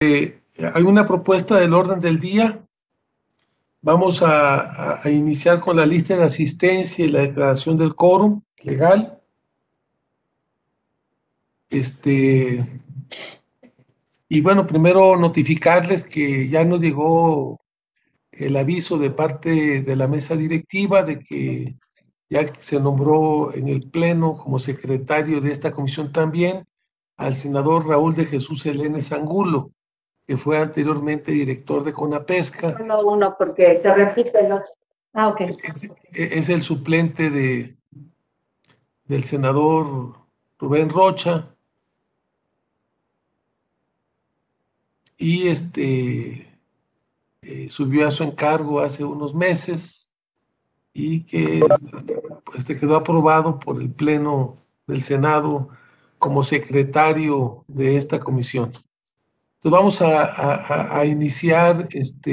Hay una propuesta del orden del día. Vamos a iniciar con la lista de asistencia y la declaración del quórum legal. Y bueno, primero notificarles que ya nos llegó el aviso de parte de la mesa directiva de que ya se nombró en el Pleno como secretario de esta comisión también al senador Raúl de Jesús Elenes Angulo, que fue anteriormente director de CONAPESCA. Uno, porque se repite el otro. Ah, ok. Es el suplente del senador Rubén Rocha. Y subió a su encargo hace unos meses y que quedó aprobado por el Pleno del Senado como secretario de esta comisión. Entonces vamos a iniciar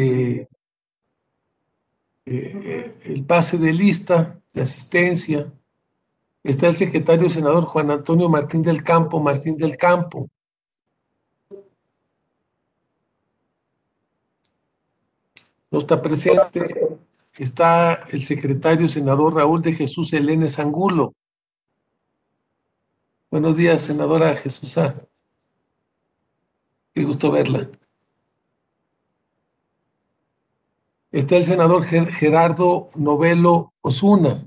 el pase de lista de asistencia. Está el secretario senador Juan Antonio Martín del Campo. No está presente. Está el secretario senador Raúl de Jesús Elenes Angulo. Buenos días, senadora Jesús. Qué gusto verla. Está el senador Gerardo Novelo Osuna.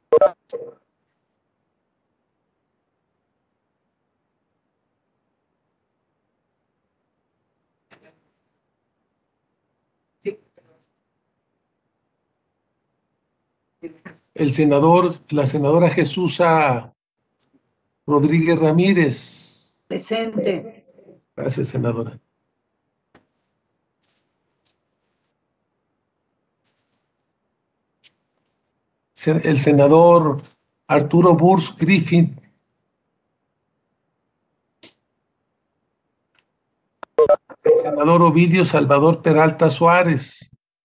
La senadora Jesús Rodríguez Ramírez. Presente. Gracias, senadora. El senador Arturo Burs Griffin. El senador Ovidio Salvador Peralta Suárez.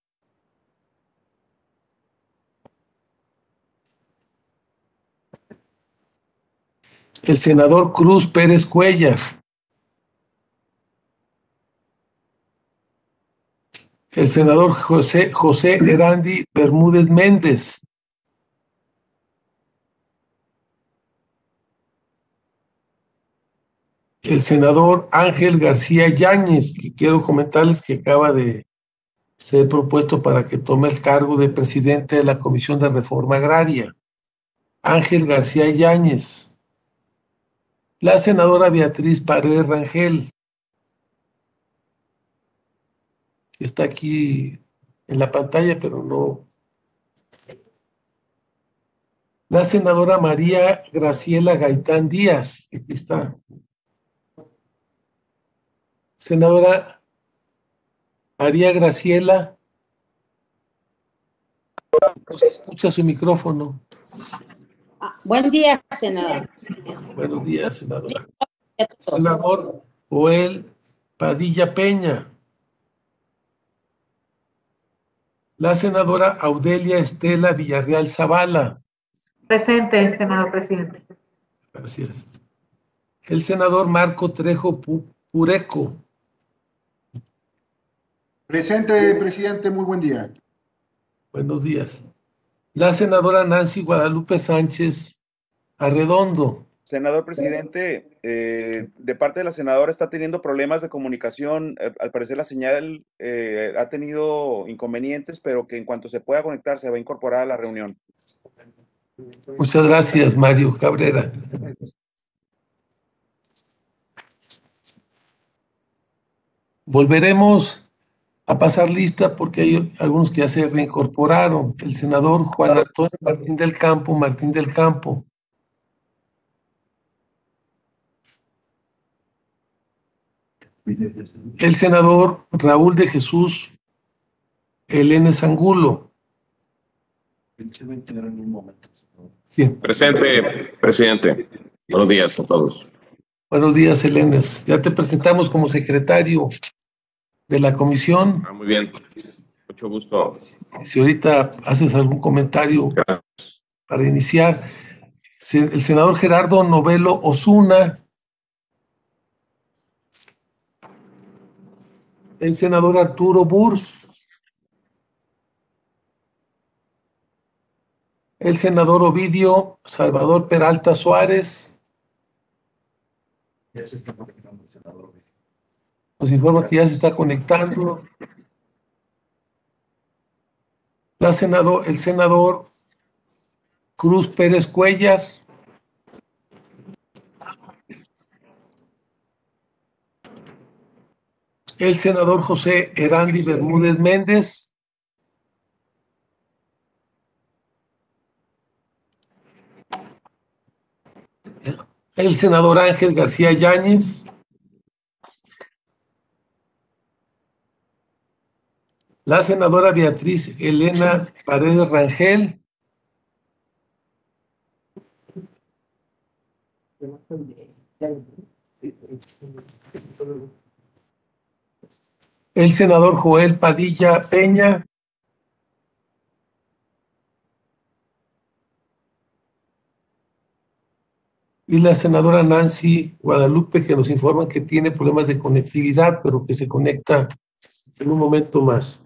El senador Cruz Pérez Cuellar. El senador José Erandi Bermúdez Méndez. El senador Ángel García Yáñez, que quiero comentarles que acaba de ser propuesto para que tome el cargo de presidente de la Comisión de Reforma Agraria. Ángel García Yáñez. La senadora Beatriz Paredes Rangel. Está aquí en la pantalla, pero no. La senadora María Graciela Gaitán Díaz. Aquí está. Senadora María Graciela. No se escucha su micrófono. Buen día, senador. Buenos días, senadora. Senador Joel Padilla Peña. La senadora Audelia Estela Villarreal Zavala. Presente, senador presidente. Gracias. El senador Marco Trejo Pureco. Presente, presidente, muy buen día. Buenos días. La senadora Nancy Guadalupe Sánchez Arredondo. Senador presidente, de parte de la senadora está teniendo problemas de comunicación. Al parecer la señal ha tenido inconvenientes, pero que en cuanto se pueda conectar se va a incorporar a la reunión. Muchas gracias, Mario Cabrera. Volveremos a pasar lista porque hay algunos que ya se reincorporaron. El senador Juan Antonio Martín del Campo. El senador Raúl de Jesús Elenes Angulo. Sí. Presente, presidente. Buenos días a todos. Buenos días, Elenes. Ya te presentamos como secretario de la comisión. Muy bien. Mucho gusto. Si ahorita haces algún comentario para iniciar. El senador Gerardo Novelo Osuna. el senador Arturo Burs, el senador Ovidio Salvador Peralta Suárez. Nos informa que ya se está conectando. El senador Cruz Pérez Cuellar. El senador José Erandi Bermúdez Méndez. El senador Ángel García Yáñez. La senadora Beatriz Elena Paredes Rangel. El senador Joel Padilla Peña. Y la senadora Nancy Guadalupe, que nos informan que tiene problemas de conectividad, pero que se conecta en un momento más.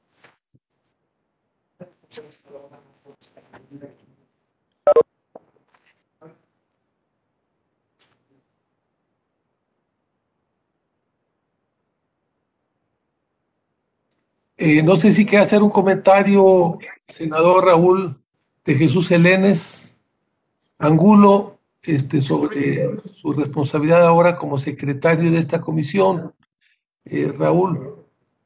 No sé si quiere hacer un comentario, senador Raúl de Jesús Helenes Angulo, sobre su responsabilidad ahora como secretario de esta comisión. Raúl.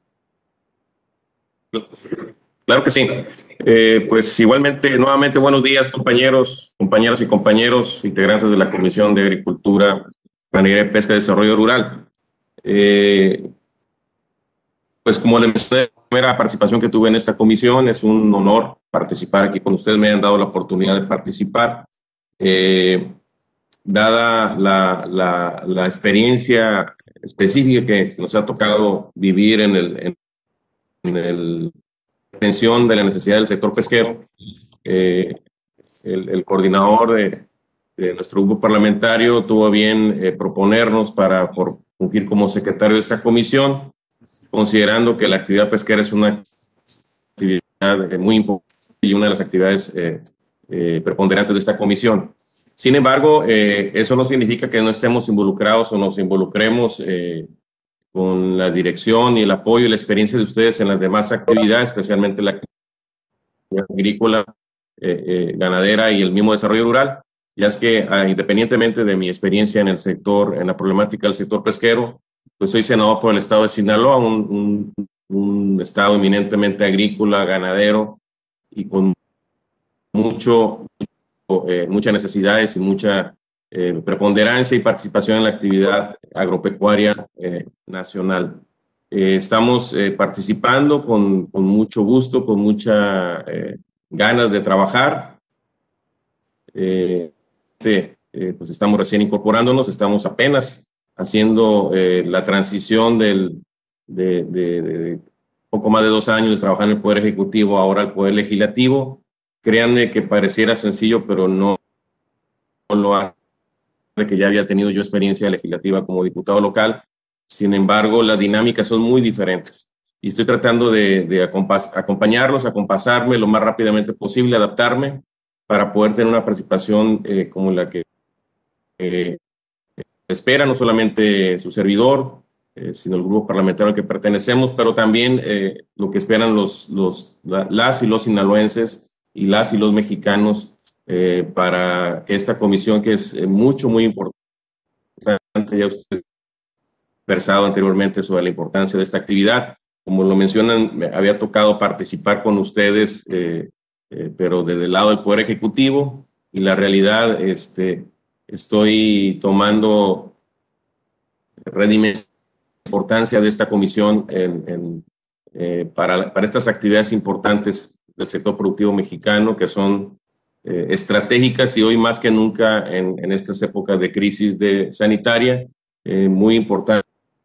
Claro que sí. Pues igualmente, nuevamente, buenos días, compañeros, compañeras y compañeros, integrantes de la Comisión de Agricultura, Ganadería, Pesca y Desarrollo Rural. Pues como les mencioné, la primera participación que tuve en esta comisión, es un honor participar aquí con ustedes, me han dado la oportunidad de participar. Dada la experiencia específica que nos ha tocado vivir en la atención de la necesidad del sector pesquero, el coordinador de nuestro grupo parlamentario tuvo a bien proponernos para fungir como secretario de esta comisión, considerando que la actividad pesquera es una actividad muy importante y una de las actividades preponderantes de esta comisión. Sin embargo, eso no significa que no estemos involucrados o nos involucremos con la dirección y el apoyo y la experiencia de ustedes en las demás actividades, especialmente la actividad agrícola, ganadera y el mismo desarrollo rural, ya es que independientemente de mi experiencia en el sector, en la problemática del sector pesquero, pues soy senador por el estado de Sinaloa, un estado eminentemente agrícola, ganadero y con muchas necesidades y mucha preponderancia y participación en la actividad agropecuaria nacional. Estamos participando con mucho gusto, con mucha ganas de trabajar. Pues estamos recién incorporándonos, estamos apenas haciendo la transición de poco más de 2 años de trabajar en el Poder Ejecutivo ahora al Poder Legislativo. Créanme que pareciera sencillo, pero no lo hace, que ya había tenido yo experiencia legislativa como diputado local. Sin embargo, las dinámicas son muy diferentes y estoy tratando de acompañarlos, acompasarme lo más rápidamente posible, adaptarme para poder tener una participación como la que espera no solamente su servidor, sino el grupo parlamentario al que pertenecemos, pero también lo que esperan las y los sinaloenses y las y los mexicanos para que esta comisión, que es muy importante, ya ustedes han conversado anteriormente sobre la importancia de esta actividad. Como lo mencionan, me había tocado participar con ustedes, pero desde el lado del Poder Ejecutivo, y la realidad, estoy tomando redimensión la importancia de esta comisión para estas actividades importantes del sector productivo mexicano, que son estratégicas y hoy más que nunca en estas épocas de crisis sanitaria, muy importante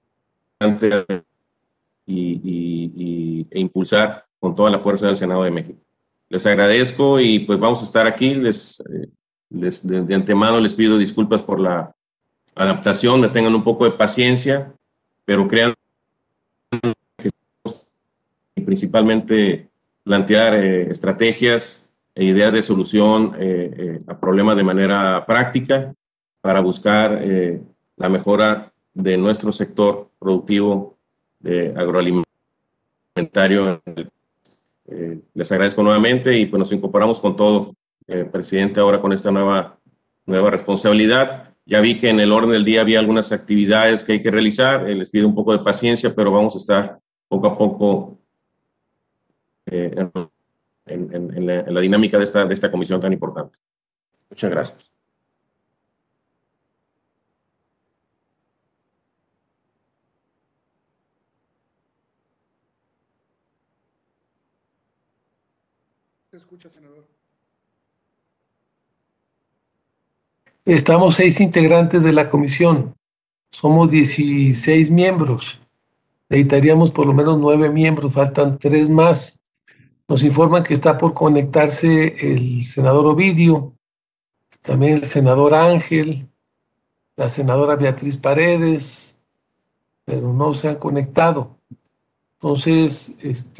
e impulsar con toda la fuerza del Senado de México. Les agradezco y pues vamos a estar aquí. De antemano les pido disculpas por la adaptación, me tengan un poco de paciencia, pero créanme y principalmente plantear estrategias e ideas de solución a problemas de manera práctica para buscar la mejora de nuestro sector productivo agroalimentario. Les agradezco nuevamente y pues nos incorporamos con todo, presidente, ahora con esta nueva responsabilidad. Ya vi que en el orden del día había algunas actividades que hay que realizar. Les pido un poco de paciencia, pero vamos a estar poco a poco en la dinámica de esta comisión tan importante. Muchas gracias. Se escucha, senador. Estamos 6 integrantes de la comisión. Somos 16 miembros. Necesitaríamos por lo menos 9 miembros, faltan 3 más. Nos informan que está por conectarse el senador Ovidio, también el senador Ángel, la senadora Beatriz Paredes, pero no se han conectado. Entonces,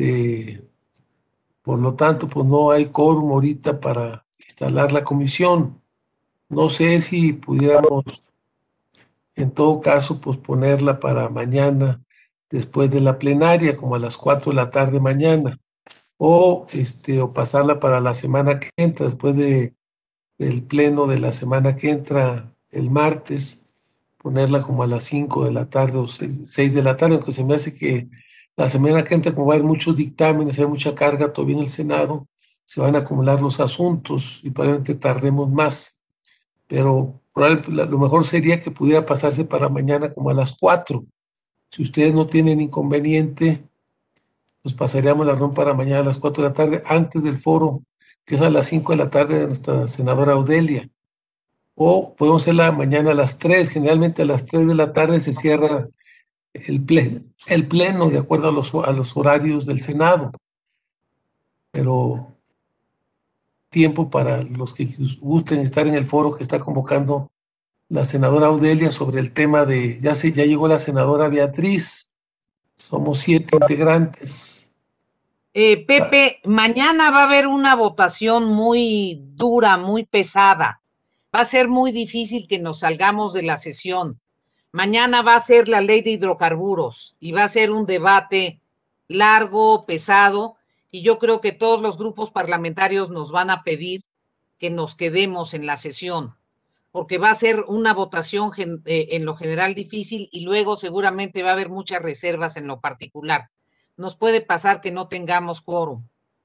por lo tanto, pues no hay quórum ahorita para instalar la comisión. No sé si pudiéramos, en todo caso, posponerla para mañana, después de la plenaria, como a las 4 de la tarde mañana, o pasarla para la semana que entra, después del pleno de la semana que entra, el martes, ponerla como a las 5 de la tarde o 6 de la tarde, aunque se me hace que la semana que entra, como va a haber muchos dictámenes, hay mucha carga todavía en el Senado, se van a acumular los asuntos y probablemente tardemos más. Pero lo mejor sería que pudiera pasarse para mañana como a las 4. Si ustedes no tienen inconveniente, pues pasaríamos la reunión para mañana a las 4 de la tarde, antes del foro, que es a las 5 de la tarde de nuestra senadora Odelia. O podemos hacerla mañana a las 3. Generalmente a las 3 de la tarde se cierra el pleno de acuerdo a los horarios del Senado. Pero tiempo para los que gusten estar en el foro que está convocando la senadora Odelia sobre el tema de, ya llegó la senadora Beatriz, somos 7 integrantes. Pepe, mañana va a haber una votación muy dura, muy pesada. Va a ser muy difícil que nos salgamos de la sesión. Mañana va a ser la ley de hidrocarburos y va a ser un debate largo, pesado, y yo creo que todos los grupos parlamentarios nos van a pedir que nos quedemos en la sesión, porque va a ser una votación en lo general difícil y luego seguramente va a haber muchas reservas en lo particular. Nos puede pasar que no tengamos quórum.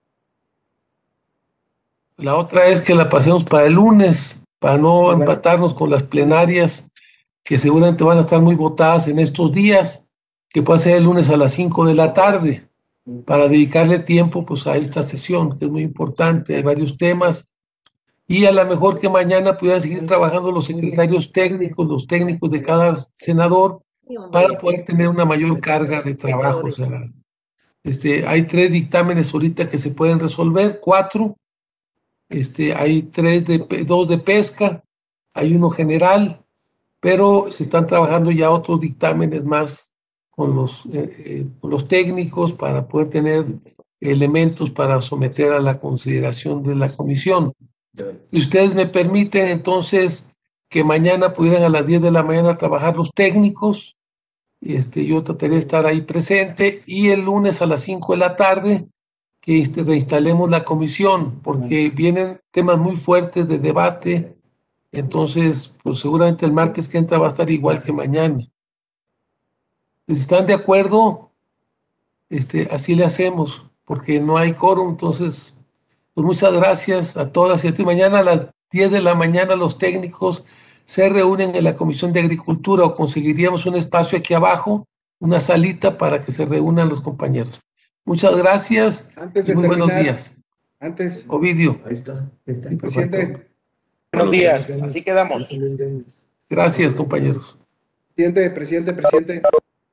La otra es que la pasemos para el lunes, para no empatarnos con las plenarias, que seguramente van a estar muy votadas en estos días, que puede ser el lunes a las 5 de la tarde, para dedicarle tiempo pues a esta sesión, que es muy importante, hay varios temas, y a lo mejor que mañana pudieran seguir trabajando los secretarios técnicos, los técnicos de cada senador, para poder tener una mayor carga de trabajo. O sea, hay 3 dictámenes ahorita que se pueden resolver, 4, hay 2 de pesca, hay uno general, pero se están trabajando ya otros dictámenes más con los técnicos para poder tener elementos para someter a la consideración de la comisión. Y ustedes me permiten entonces que mañana pudieran a las 10 de la mañana trabajar los técnicos, yo trataré de estar ahí presente, y el lunes a las 5 de la tarde que reinstalemos la comisión, porque vienen temas muy fuertes de debate. Entonces, pues seguramente el martes que entra va a estar igual que mañana. Pues, si están de acuerdo, así le hacemos, porque no hay quórum. Entonces, pues muchas gracias a todas y a ti. Mañana a las 10 de la mañana los técnicos se reúnen en la Comisión de Agricultura, o conseguiríamos un espacio aquí abajo, una salita para que se reúnan los compañeros. Muchas gracias y muy buenos días. Ovidio. Ahí está. Sí, Presidente. Buenos días, así quedamos. Gracias, compañeros. Presidente.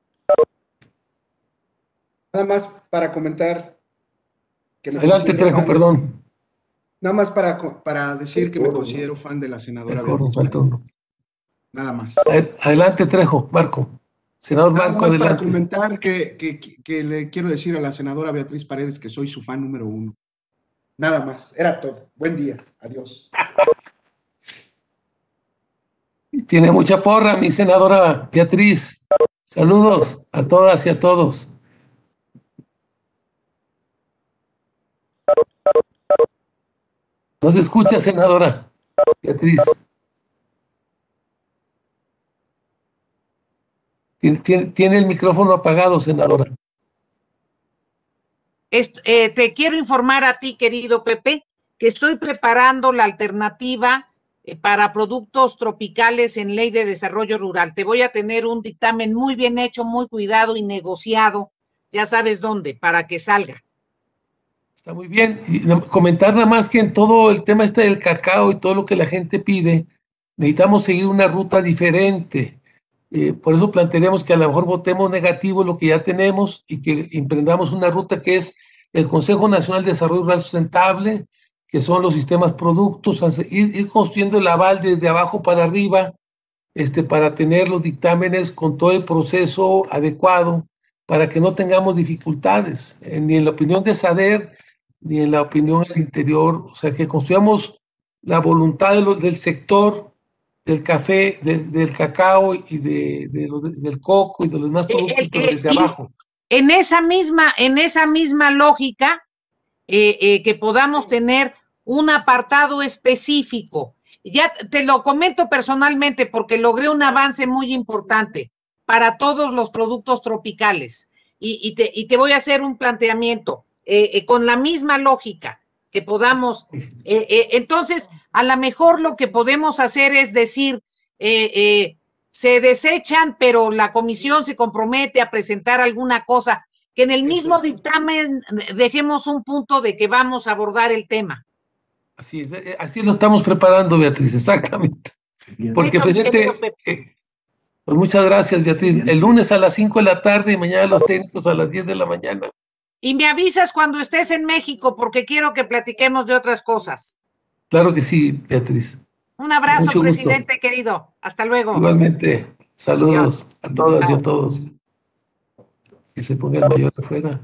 Nada más para comentar. Adelante, Trejo, perdón. Nada más para decir que me considero fan de la senadora. Mejor, falta uno. Nada más. Adelante, Trejo, Marco. Senador Nada Marco, más para adelante. comentar que le quiero decir a la senadora Beatriz Paredes que soy su fan número 1. Nada más, era todo. Buen día, adiós. Tiene mucha porra, mi senadora Beatriz. Saludos a todas y a todos. ¿No se escucha, senadora Beatriz? Tiene el micrófono apagado, senadora. Te quiero informar a ti, querido Pepe, que estoy preparando la alternativa para productos tropicales en Ley de Desarrollo Rural. Te voy a tener un dictamen muy bien hecho, muy cuidado y negociado, ya sabes dónde, para que salga. Está muy bien. Y comentar nada más que en todo el tema este del cacao y todo lo que la gente pide, necesitamos seguir una ruta diferente. Por eso plantearemos que a lo mejor votemos negativo lo que ya tenemos y que emprendamos una ruta que es el Consejo Nacional de Desarrollo Rural Sustentable, que son los sistemas productos, ir construyendo el aval desde abajo para arriba, para tener los dictámenes con todo el proceso adecuado, para que no tengamos dificultades, ni en la opinión de SADER, ni en la opinión del interior, o sea, que construyamos la voluntad del sector, del café, del cacao y del coco y de los demás productos, pero desde abajo. En esa misma lógica, que podamos tener un apartado específico. Ya te lo comento personalmente porque logré un avance muy importante para todos los productos tropicales. Y te voy a hacer un planteamiento con la misma lógica que podamos. Entonces, a lo mejor lo que podemos hacer es decir, se desechan, pero la comisión se compromete a presentar alguna cosa, que en el mismo dictamen dejemos un punto de que vamos a abordar el tema. Así es, así lo estamos preparando, Beatriz, exactamente. Porque, presidente, pues muchas gracias, Beatriz. El lunes a las 5 de la tarde y mañana los técnicos a las 10 de la mañana. Y me avisas cuando estés en México porque quiero que platiquemos de otras cosas. Claro que sí, Beatriz. Un abrazo, presidente querido. Hasta luego. Igualmente. Saludos a todas y a todos. Que se ponga el mayor afuera.